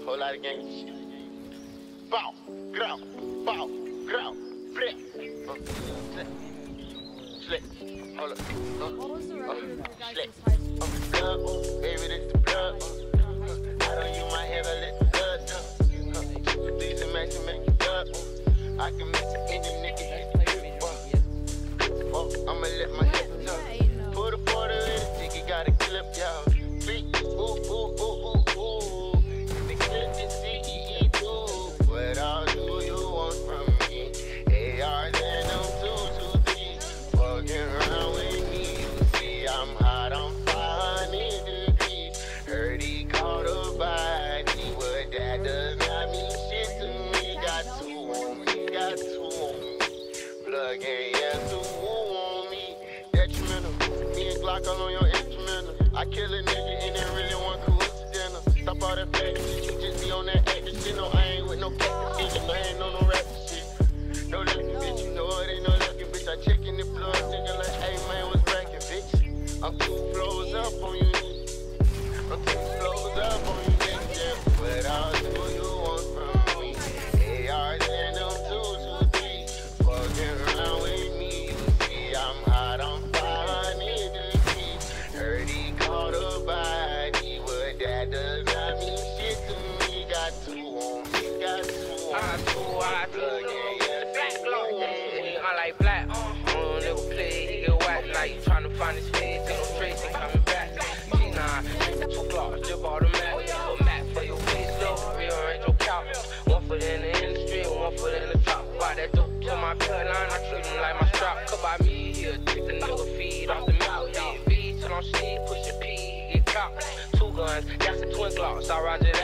whole lot of gang shit. Bow, ground, flip. Slip. Hold up. What was the record of your Slip. guys' high school? Blood, baby, this the blood. I don't use my head, I let the blood down. These and max and make it blood. I can mix any nigga hit the grip. I'ma let my head down. Put a quarter in the ticket, got a clip, y'all. Beat, ooh. The clip is CEE too. What all do you want from me? ARs and them 223. Fucking around with me, you see I'm hot, I'm 500 degrees. Heard he caught a body, but that does not mean shit to me. Got two on me, Plug in, yeah, two on me. Detrimental, me and Glock all on your instrumental. I kill a nigga and it really one coincidental. Stop all that fake shit, you just be on that acting shit. No, I ain't with no cactus bitch, I ain't on no rapper shit. No lucky bitch, you know it ain't no lucky bitch. I check in the floor, nigga like, hey man, what's racking, bitch? I'm 2 floors up on you, nigga. I'm 2 floors up on you, nigga. Yeah, what all do you want from me? ARs and them 223. Fucking around with me, you see I'm hot, I'm 500 degrees. Heard he caught a body, but that does not mean shit to me. Got two on me, got two on me. I like black, never play, he get whack. Now you tryna find his face, ain't no trace, ain't coming back. G9, 2 blocks, just bought a Mac. A Mac for your face, though, rearrange your couch. 1 foot in the industry, 1 foot in the top. Buy that dope to my bloodline, I treat him like my strap. Could buy me, he'll take the nigga feed off the mouth. Yeah, V till I'm sleep, push a P, he get caught. 2 guns, that's the twin glocks, I ride it